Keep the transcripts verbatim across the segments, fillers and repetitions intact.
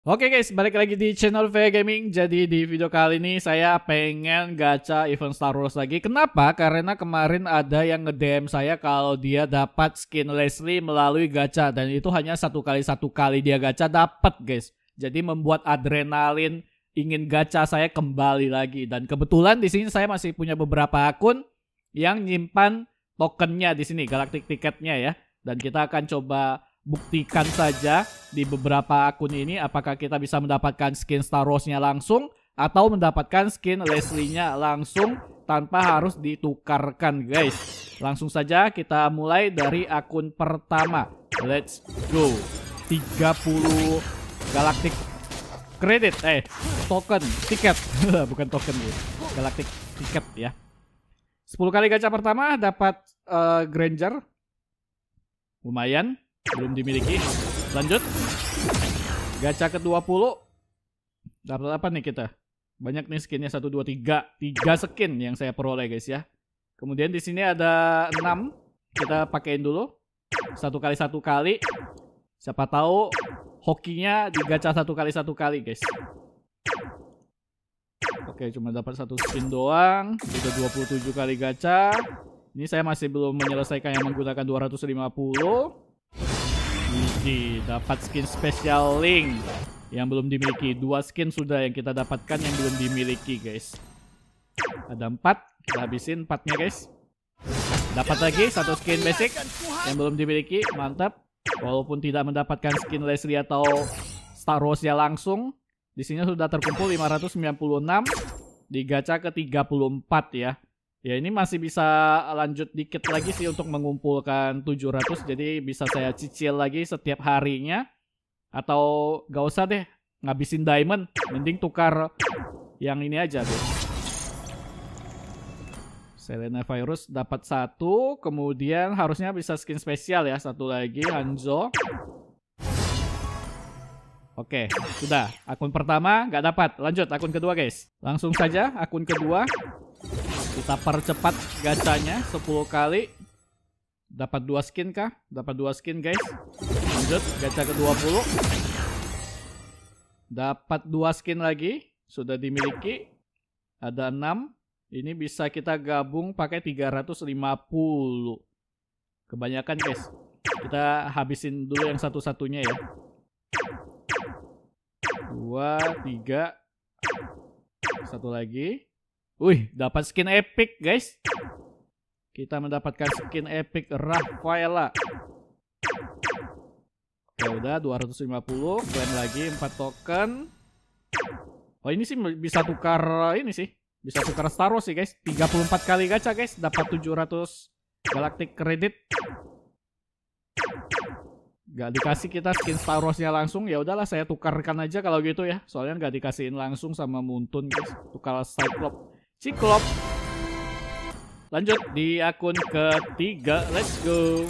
Oke guys, balik lagi di channel V Gaming. Jadi di video kali ini saya pengen gacha event Star Wars lagi. Kenapa? Karena kemarin ada yang nge-D M saya kalau dia dapat skin Leslie melalui gacha. Dan itu hanya satu kali satu kali dia gacha dapat guys. Jadi membuat adrenalin ingin gacha saya kembali lagi. Dan kebetulan di sini saya masih punya beberapa akun yang nyimpan tokennya di sini, Galactic Ticketnya ya. Dan kita akan coba buktikan saja di beberapa akun ini apakah kita bisa mendapatkan skin Star Wars-nya langsung atau mendapatkan skin Leslie-nya langsung tanpa harus ditukarkan guys. Langsung saja kita mulai dari akun pertama. Let's go. tiga puluh Galactic Credit eh token tiket bukan token ya. Galactic Ticket ya. sepuluh kali gacha pertama dapat uh, Granger. Lumayan. Belum dimiliki. Lanjut. Gacha ke dua puluh. Dapat apa nih kita? Banyak nih skinnya. Satu, dua, tiga. Tiga skin yang saya peroleh guys ya. Kemudian di sini ada enam. Kita pakein dulu. Satu kali satu kali. Siapa tahu hokinya di gacha satu kali satu kali guys. Oke, cuma dapat satu skin doang. Sudah dua puluh tujuh kali gacha. Ini saya masih belum menyelesaikan yang menggunakan dua ratus lima puluh. Ini dapat skin special link yang belum dimiliki. Dua skin sudah yang kita dapatkan yang belum dimiliki guys. Ada empat. Kita habisin empatnya guys. Dapat lagi satu skin basic yang belum dimiliki. Mantap. Walaupun tidak mendapatkan skin Leslie atau Star Wars-nya langsung, di sini sudah terkumpul lima ratus sembilan puluh enam di gacha ke tiga puluh empat ya. Ya ini masih bisa lanjut dikit lagi sih untuk mengumpulkan tujuh ratus. Jadi bisa saya cicil lagi setiap harinya. Atau gak usah deh ngabisin diamond. Mending tukar yang ini aja deh. Selena Virus dapat satu. Kemudian harusnya bisa skin spesial ya. Satu lagi Hanzo. Oke, sudah. Akun pertama gak dapat. Lanjut akun kedua guys. Langsung saja akun kedua. Kita percepat gacanya sepuluh kali. Dapat dua skin kah? Dapat dua skin guys. Lanjut gacha ke dua puluh. Dapat dua skin lagi. Sudah dimiliki. Ada enam. Ini bisa kita gabung pakai tiga ratus lima puluh. Kebanyakan guys. Kita habisin dulu yang satu-satunya ya. Dua, tiga. Satu lagi. Wih, dapat skin epic guys. Kita mendapatkan skin epic Rafaela. Oke, udah dua ratus lima puluh. Klaim lagi empat token. Oh, ini sih bisa tukar ini sih. Bisa tukar Star Wars sih guys. tiga puluh empat kali gacha guys, dapat tujuh ratus Galactic Credit. Gak dikasih kita skin Star Wars-nya langsung. Ya udahlah, saya tukarkan aja kalau gitu ya. Soalnya gak dikasihin langsung sama Muntun guys. Tukar Cyclops. Cyclops. Lanjut di akun ketiga. Let's go.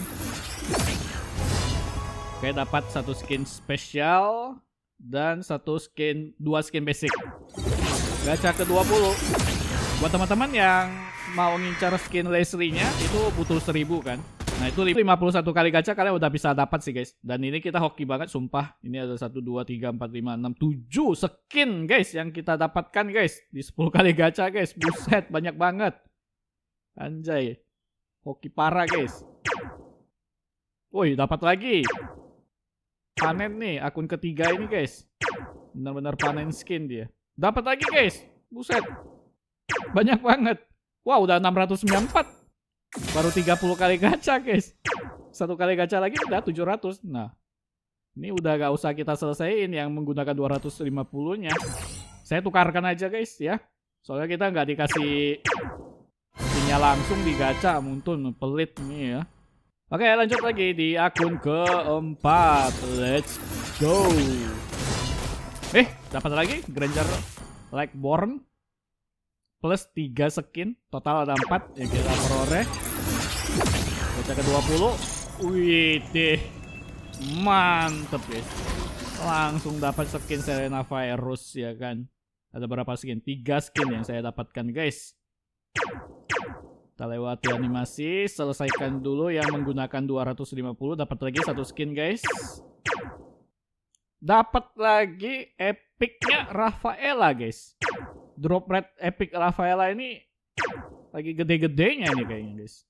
Oke, dapat satu skin spesial dan satu skin, dua skin basic. Gacha ke dua puluh. Buat teman-teman yang mau ngincar skin Leslie-nya itu butuh seribu kan. Nah itu lima puluh satu kali gacha kalian udah bisa dapat sih guys. Dan ini kita hoki banget sumpah. Ini ada satu, dua, tiga, empat, lima, enam, tujuh skin guys yang kita dapatkan guys. Di sepuluh kali gacha guys. Buset, banyak banget. Anjay. Hoki parah guys. Woi, dapat lagi. Panen nih akun ketiga ini guys. Benar-benar panen skin dia. Dapat lagi guys. Buset. Banyak banget. Wow, udah enam ratus sembilan puluh empat. Baru tiga puluh kali gacha guys. Satu kali gacha lagi udah tujuh ratus. Nah, ini udah gak usah kita selesaiin yang menggunakan dua ratus lima puluh nya. Saya tukarkan aja guys ya. Soalnya kita nggak dikasih skinnya langsung di gacha. Muntun pelit nih ya. Oke, lanjut lagi di akun keempat. Let's go. Eh, dapat lagi Granger Lightborn. Plus tiga skin. Total ada empat yang kita peroleh. Gacha ke dua puluh. Wih deh. Mantep guys. Langsung dapat skin Selena Virus ya kan. Ada berapa skin? tiga skin yang saya dapatkan guys. Kita lewati animasi. Selesaikan dulu yang menggunakan dua ratus lima puluh. Dapat lagi satu skin guys. dapat lagi epicnya Rafaela guys. Drop rate epic Rafaela ini lagi gede-gedenya nih kayaknya guys.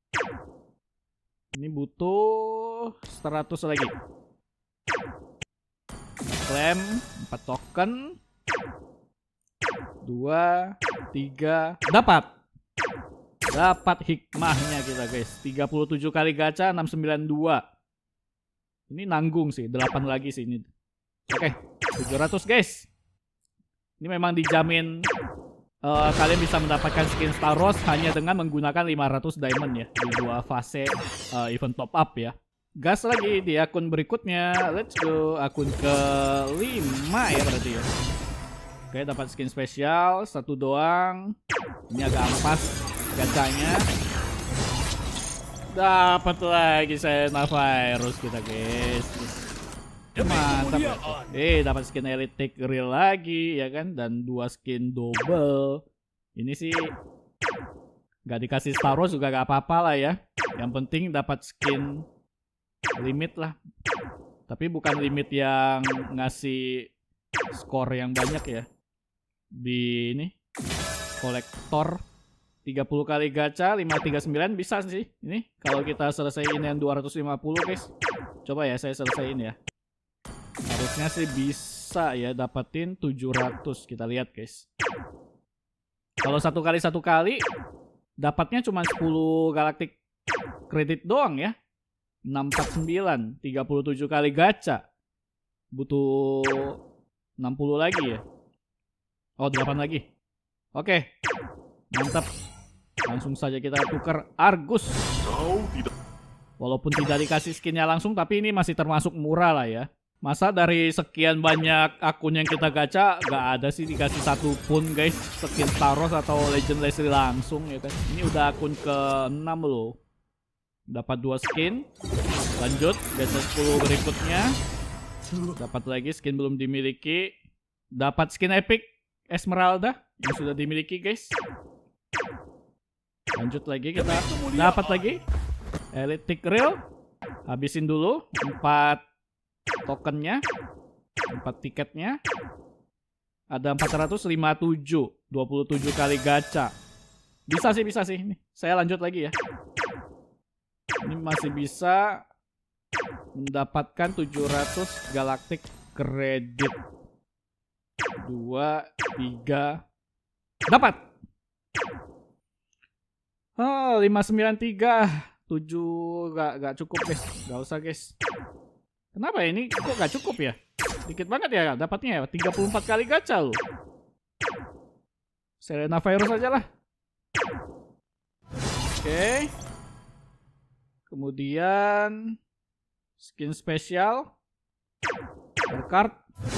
Ini butuh seratus lagi. Klaim empat token. dua, tiga, dapat. Dapat hikmahnya kita guys. tiga puluh tujuh kali gacha enam sembilan dua. Ini nanggung sih, delapan lagi sih ini. Oke, tujuh ratus guys. Ini memang dijamin uh, kalian bisa mendapatkan skin Star Wars hanya dengan menggunakan lima ratus diamond ya di dua fase uh, event top up ya. Gas lagi di akun berikutnya. Let's go, akun ke lima ya berarti ya. Oke, dapat skin spesial satu doang. Ini agak ampas gacanya. Dapat lagi Serena Virus kita guys. Mantap ya. Eh, dapat skin Elite Real lagi ya kan, dan dua skin double. Ini sih nggak dikasih Star Wars juga gak apa-apa lah ya. Yang penting dapat skin limit lah. Tapi bukan limit yang ngasih skor yang banyak ya. Di ini kolektor tiga puluh kali gacha lima tiga sembilan bisa sih. Ini kalau kita selesaiin yang dua ratus lima puluh guys. Coba ya saya selesaiin ya. Harusnya sih bisa ya dapetin tujuh ratus. Kita lihat guys. Kalau satu kali satu kali dapatnya cuma sepuluh galaktik kredit doang ya. enam empat sembilan, tiga puluh tujuh kali gacha. Butuh enam puluh lagi ya. Oh, delapan lagi. Oke. Mantap. Langsung saja kita tukar Argus. Walaupun tidak dikasih skinnya langsung, tapi ini masih termasuk murah lah ya. Masa dari sekian banyak akun yang kita gacha gak ada sih dikasih satu pun guys skin Star Wars atau Legend Leslie langsung ya kan. Ini udah akun ke enam loh. Dapat dua skin. Lanjut gacha sepuluh berikutnya. Dapat lagi skin belum dimiliki. Dapat skin epic Esmeralda yang sudah dimiliki guys. Lanjut lagi kita dapat lagi Elite Real. Habisin dulu empat tokennya, empat tiketnya. Ada empat ratus lima puluh tujuh, dua puluh tujuh kali gacha. Bisa sih, bisa sih. Nih, saya lanjut lagi ya. Ini masih bisa mendapatkan tujuh ratus galaktik kredit. dua, tiga, dapat. Oh, lima sembilan tiga, tujuh gak, gak cukup guys. Gak usah guys. Kenapa ya ini kok gak cukup ya? Dikit banget ya dapatnya ya. tiga puluh empat kali gacha loh. Serena Virus aja lah. Oke. Kemudian skin spesial. Card.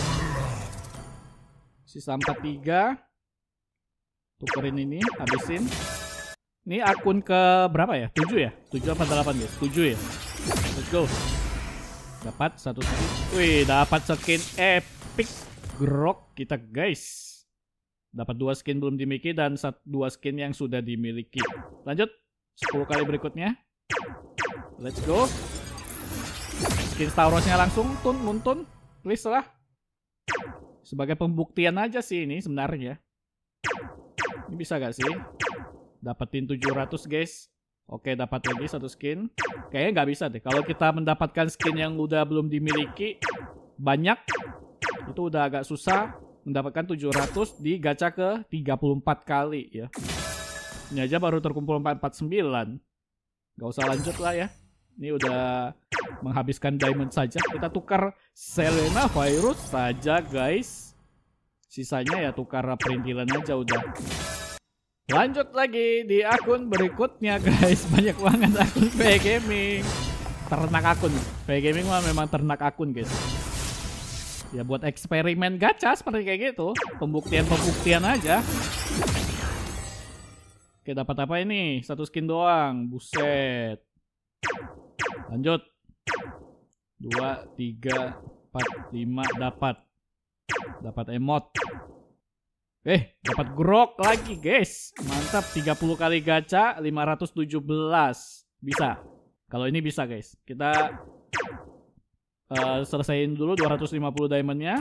Sisa empat puluh tiga. Tukerin ini, habisin. Ini akun ke berapa ya? tujuh ya? tujuh apa delapan guys? tujuh ya? Let's go. Dapat satu skin. Wih, dapat skin epic Grok kita guys. Dapat dua skin belum dimiliki dan satu, dua skin yang sudah dimiliki. Lanjut, sepuluh kali berikutnya. Let's go. Skin Star Wars-nya langsung, tun, muntun. Please lah. Sebagai pembuktian aja sih ini sebenarnya. Ini bisa gak sih? Dapetin tujuh ratus guys. Oke, dapat lagi satu skin. Kayaknya nggak bisa deh. Kalau kita mendapatkan skin yang udah belum dimiliki banyak, itu udah agak susah mendapatkan tujuh ratus di gacha ke tiga puluh empat kali ya. Ini aja baru terkumpul empat ratus empat puluh sembilan. Gak usah lanjut lah ya. Ini udah menghabiskan diamond saja. Kita tukar Serena Virus saja guys. Sisanya ya tukar perintilan aja udah. Lanjut lagi di akun berikutnya guys. Banyak banget akun V Gaming. Ternak akun. V Gaming mah memang ternak akun guys. Ya buat eksperimen gacha seperti kayak gitu. Pembuktian-pembuktian aja. Oke, dapat apa ini? Satu skin doang. Buset. Lanjut. Dua, tiga, empat, lima. Dapat. Dapat emot. Eh, dapat grok lagi guys. Mantap, tiga puluh kali gacha, lima ratus tujuh belas. Bisa. Kalau ini bisa guys. Kita uh, selesaiin dulu dua ratus lima puluh diamondnya.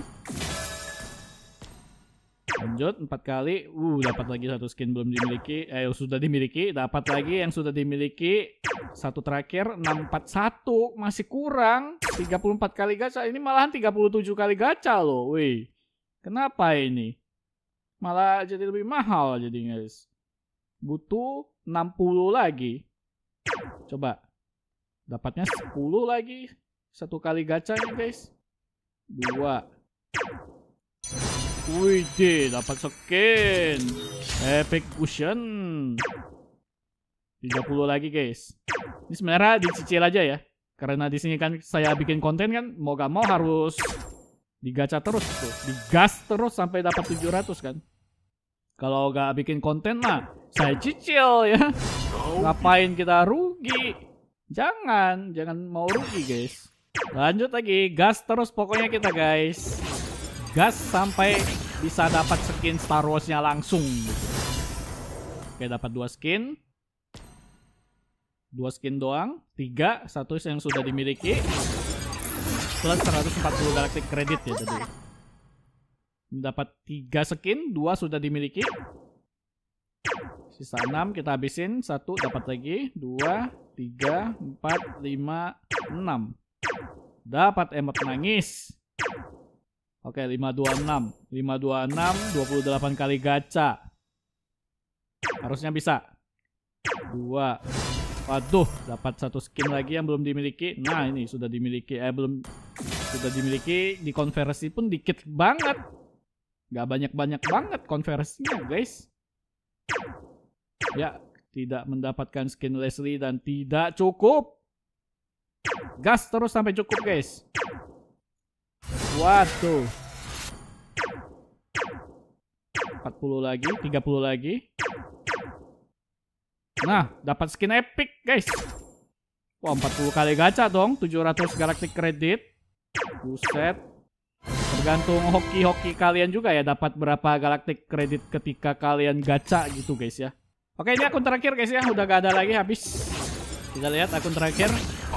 Lanjut empat kali. Uh, dapat lagi satu skin belum dimiliki. Eh, sudah dimiliki. Dapat lagi yang sudah dimiliki. Satu terakhir enam empat satu, masih kurang. tiga puluh empat kali gacha. Ini malahan tiga puluh tujuh kali gacha loh. Wih. Kenapa ini? Malah jadi lebih mahal jadi guys. Butuh enam puluh lagi. Coba. Dapatnya sepuluh lagi. Satu kali gacha nih guys. Dua. Wih deh, dapat skin Epic Cushion tiga puluh lagi guys. Ini sebenarnya dicicil aja ya. Karena di sini kan saya bikin konten kan, mau gak mau harus digacha terus tuh, digas terus sampai dapat tujuh ratus kan. Kalau gak bikin konten mah saya cicil ya. Ngapain kita rugi? Jangan, jangan mau rugi guys. Lanjut lagi, gas terus pokoknya kita guys. Gas sampai bisa dapat skin Star Wars-nya langsung. Oke, dapat dua skin. Dua skin doang. Tiga, satu yang sudah dimiliki. Plus seratus empat puluh galactic credit ya tadi. Ini dapat tiga skin, dua sudah dimiliki. Sisa enam kita habisin. Satu dapat lagi. Dua, tiga, empat, lima, enam. Dapat emot nangis. Oke, lima dua enam. lima dua enam, dua puluh delapan kali gacha. Harusnya bisa. Dua. Waduh, dapat satu skin lagi yang belum dimiliki. Nah, ini sudah dimiliki. Eh, belum. Sudah dimiliki. Dikonversi pun dikit banget. Gak banyak-banyak banget konversinya, guys. Ya, tidak mendapatkan skin Leslie dan tidak cukup. Gas terus sampai cukup, guys. Waduh. empat puluh lagi, tiga puluh lagi. Nah, dapat skin epic, guys. Wah, empat puluh kali gacha dong, tujuh ratus galactic credit. Buset. Tergantung hoki-hoki kalian juga ya, dapat berapa galactic credit ketika kalian gacha gitu, guys ya. Oke, ini akun terakhir, guys ya. Udah gak ada lagi, habis. Kita lihat akun terakhir.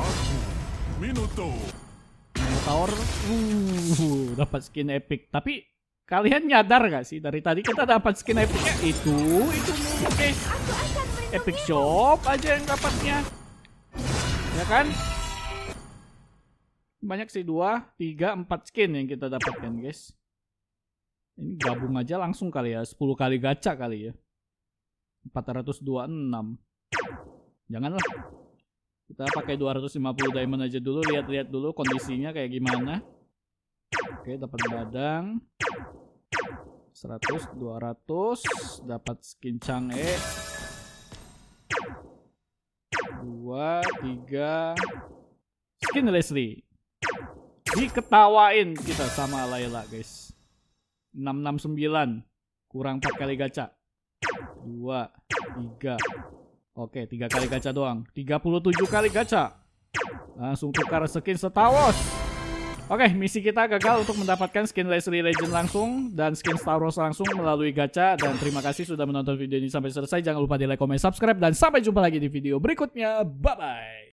Tower, uh, dapat skin epic. Tapi kalian nyadar gak sih dari tadi kita dapat skin epicnya itu, itu mulu guys. Epic Shop aja yang dapatnya, ya kan? Banyak sih, dua, tiga, empat skin yang kita dapatkan guys. Ini gabung aja langsung kali ya, sepuluh kali gacha kali ya. empat ratus dua puluh enam. Janganlah. Kita pakai dua ratus lima puluh diamond aja dulu, lihat-lihat dulu kondisinya kayak gimana. Oke, dapat badang. seratus, dua ratus, dapat skin Chang'e. dua, tiga. Skin Leslie. Diketawain kita sama Layla, guys. enam enam sembilan. Kurang empat kali gacha. dua, tiga. Oke, tiga kali gacha doang. tiga puluh tujuh kali gacha. Langsung tukar skin Star Wars. Oke, misi kita gagal untuk mendapatkan skin Leslie Legend langsung dan skin Star Wars langsung melalui gacha. Dan terima kasih sudah menonton video ini sampai selesai. Jangan lupa di like, comment, subscribe. Dan sampai jumpa lagi di video berikutnya. Bye-bye.